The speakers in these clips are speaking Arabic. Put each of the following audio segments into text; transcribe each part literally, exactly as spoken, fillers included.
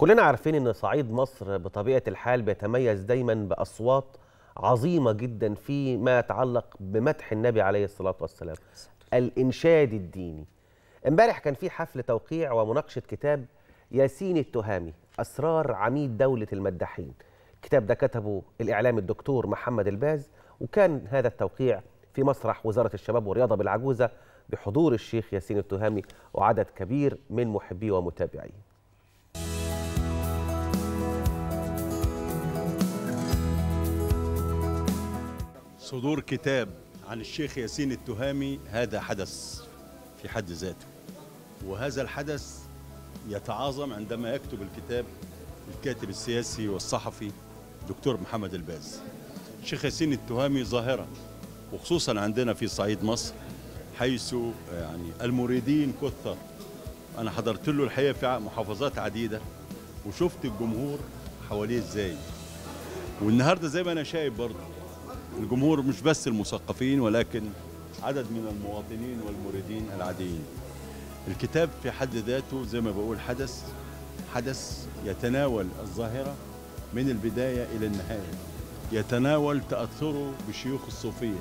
كلنا عارفين ان صعيد مصر بطبيعة الحال بيتميز دايما بأصوات عظيمة جدا فيما يتعلق بمدح النبي عليه الصلاة والسلام، الإنشاد الديني. امبارح كان في حفل توقيع ومناقشة كتاب ياسين التهامي أسرار عميد دولة المداحين. الكتاب ده كتبه الإعلامي الدكتور محمد الباز، وكان هذا التوقيع في مسرح وزارة الشباب والرياضة بالعجوزة بحضور الشيخ ياسين التهامي وعدد كبير من محبيه ومتابعيه. صدور كتاب عن الشيخ ياسين التهامي هذا حدث في حد ذاته، وهذا الحدث يتعاظم عندما يكتب الكتاب الكاتب السياسي والصحفي دكتور محمد الباز. الشيخ ياسين التهامي ظاهرة، وخصوصا عندنا في صعيد مصر حيث يعني المريدين كثر. أنا حضرت له الحقيقة في محافظات عديدة وشفت الجمهور حواليه ازاي، والنهارده زي ما أنا شايف برضه الجمهور مش بس المثقفين ولكن عدد من المواطنين والمريدين العاديين. الكتاب في حد ذاته زي ما بقول حدث حدث يتناول الظاهرة من البداية إلى النهاية، يتناول تأثره بشيوخ الصوفية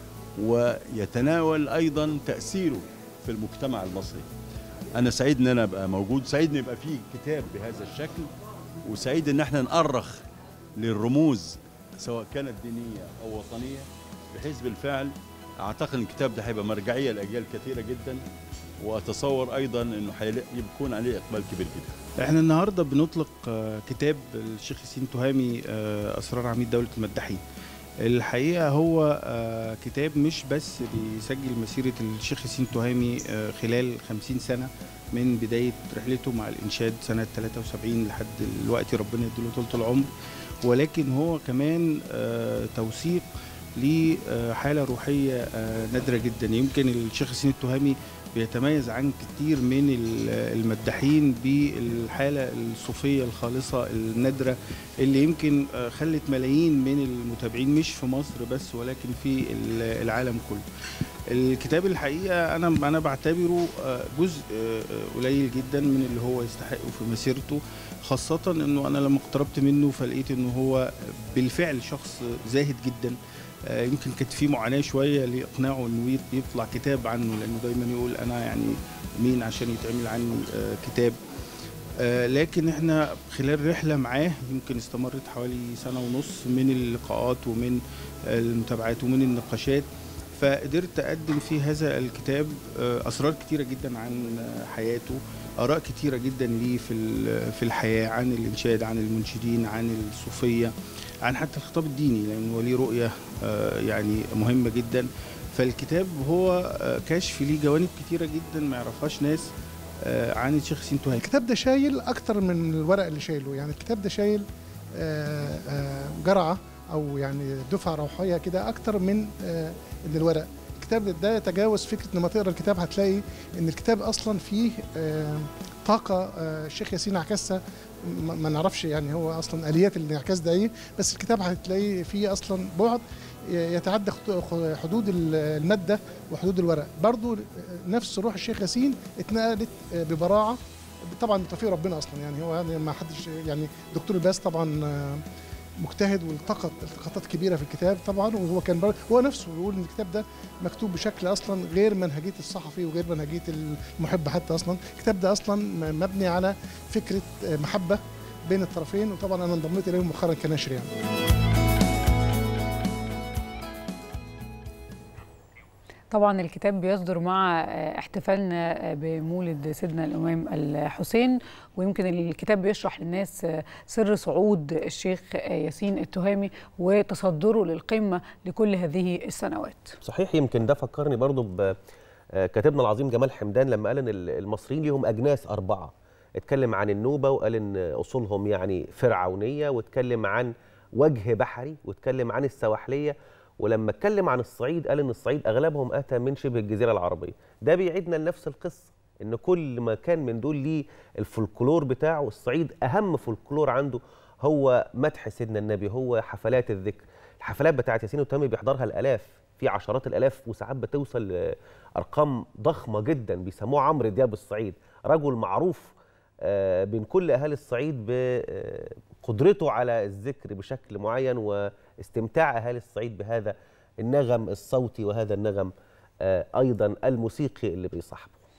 ويتناول أيضا تأثيره في المجتمع المصري. أنا سعيد أن أنا أبقى موجود، سعيد أن يبقى فيه كتاب بهذا الشكل، وسعيد أن احنا نأرخ للرموز سواء كانت دينية أو وطنية، بحيث بالفعل أعتقد أن الكتاب ده هيبقى مرجعية لأجيال كثيرة جدا، وأتصور أيضا أنه هيكون عليه إقبال كبير جدا. احنا النهارده بنطلق كتاب الشيخ ياسين التهامي أسرار عميد دولة المداحين. الحقيقة هو كتاب مش بس بيسجل مسيرة الشيخ ياسين التهامي خلال خمسين سنة من بداية رحلته مع الإنشاد سنة ثلاثة وسبعين لحد دلوقتي، ربنا يديله طولة العمر، ولكن هو كمان توثيق لحالة روحية نادرة جدا. يمكن الشيخ ياسين التهامي بيتميز عن كتير من المداحين بالحالة الصوفية الخالصة النادرة اللي يمكن خلت ملايين من المتابعين مش في مصر بس ولكن في العالم كله. الكتاب الحقيقة أنا أنا بعتبره جزء قليل جدا من اللي هو يستحقه في مسيرته، خاصة إنه أنا لما اقتربت منه فلقيت إنه هو بالفعل شخص زاهد جدا. يمكن كانت في معاناة شوية لإقناعه إنه يطلع كتاب عنه، لأنه دايما يقول أنا يعني مين عشان يتعمل عني كتاب. لكن إحنا خلال رحلة معاه يمكن استمرت حوالي سنة ونص من اللقاءات ومن المتابعات ومن النقاشات، فقدرت أقدم في هذا الكتاب أسرار كتيرة جدا عن حياته، آراء كتيرة جدا ليه في في الحياة، عن الإنشاد، عن المنشدين، عن الصوفية، عن حتى الخطاب الديني، لأنه ليه رؤية يعني مهمة جدا. فالكتاب هو كشف ليه جوانب كتيرة جدا ما يعرفهاش ناس عن الشيخ ياسين التهامي. الكتاب ده شايل أكتر من الورق اللي شايله، يعني الكتاب ده شايل جرعة أو يعني دفعة روحية كده أكتر من الورق. الكتاب ده يتجاوز فكرة لما تقرا الكتاب هتلاقي إن الكتاب أصلا فيه طاقة الشيخ ياسين عكسها ما نعرفش يعني هو أصلا آليات الانعكاس ده إيه، بس الكتاب هتلاقي فيه أصلا بعد يتعدى حدود المادة وحدود الورق. برضو نفس روح الشيخ ياسين اتنقلت ببراعة طبعا بتوفيق ربنا أصلا، يعني هو يعني ما حدش يعني دكتور الباز طبعا مجتهد والتقط التقاطات كبيره في الكتاب طبعا، وهو كان هو نفسه بيقول ان الكتاب ده مكتوب بشكل اصلا غير منهجيه الصحفي وغير منهجيه المحب حتى. اصلا الكتاب ده اصلا مبني على فكره محبه بين الطرفين، وطبعا انا انضميت اليه مؤخرا كناشر يعني. طبعا الكتاب بيصدر مع احتفالنا بمولد سيدنا الإمام الحسين، ويمكن الكتاب بيشرح للناس سر صعود الشيخ ياسين التهامي وتصدره للقمة لكل هذه السنوات. صحيح، يمكن ده فكرني برضو بكاتبنا العظيم جمال حمدان لما قال ان المصريين ليهم أجناس أربعة. اتكلم عن النوبة وقال ان أصولهم يعني فرعونية، واتكلم عن وجه بحري، واتكلم عن السواحلية، ولما اتكلم عن الصعيد قال ان الصعيد اغلبهم اتى من شبه الجزيره العربيه. ده بيعيدنا لنفس القصه، ان كل مكان من دول ليه الفولكلور بتاعه. الصعيد اهم فولكلور عنده هو مدح سيدنا النبي، هو حفلات الذكر. الحفلات بتاعت ياسين التهامي بيحضرها الالاف، في عشرات الالاف، وساعات بتوصل لارقام ضخمه جدا. بيسموه عمرو دياب الصعيد، رجل معروف بين كل اهالي الصعيد بقدرته على الذكر بشكل معين واستمتاع اهالي الصعيد بهذا النغم الصوتي وهذا النغم ايضا الموسيقي اللي بيصاحبه.